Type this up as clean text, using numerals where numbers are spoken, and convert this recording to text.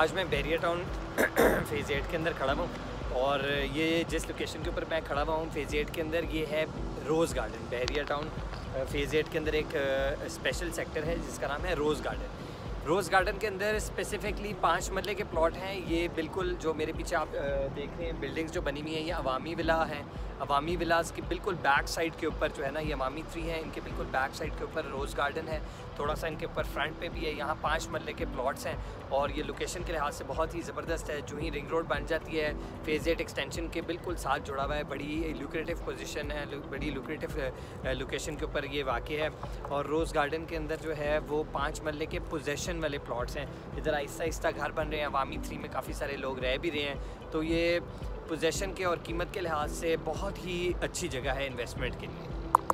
आज मैं barrier town phase 8 के अंदर खड़ा हूँ और ये जिस लोकेशन के ऊपर मैं खड़ा हुआ हूँ फेज़ 8 के अंदर, ये है rose garden. Bahria town phase 8 के अंदर एक स्पेशल सेक्टर है जिसका नाम है रोज़ गार्डन। रोज़ गार्डन के अंदर स्पेसिफ़िकली 5 मरले के प्लॉट हैं। ये बिल्कुल जो मेरे पीछे आप देख रहे हैं बिल्डिंग्स जो बनी हुई हैं, ये अवामी विला हैं। अवामी विलास के बिल्कुल बैक साइड के ऊपर जो है ना, ये अवामी 3 है, इनके बिल्कुल बैक साइड के ऊपर रोज़ गार्डन है। थोड़ा सा इनके ऊपर फ्रंट पे भी है। यहाँ 5 मरले के प्लॉट्स हैं और ये लोकेशन के लिहाज से बहुत ही ज़बरदस्त है। जो ही रिंग रोड बन जाती है फेज़ 8 एक्सटेंशन के बिल्कुल साथ जुड़ा हुआ है। बड़ी लुक्रेटिव पोजीशन है, बड़ी लुक्रेटिव लोकेशन के ऊपर ये वाक़ है। और रोज़ गार्डन के अंदर जो है वो 5 मरले के पोजेसन वाले प्लॉट्स हैं। इधर आहिस्ता आहिस्ता घर बन रहे हैं। अवामी 3 में काफ़ी सारे लोग रह भी रहे हैं, तो ये पोजेसन के और कीमत के लिहाज से बहुत ही अच्छी जगह है इन्वेस्टमेंट के लिए।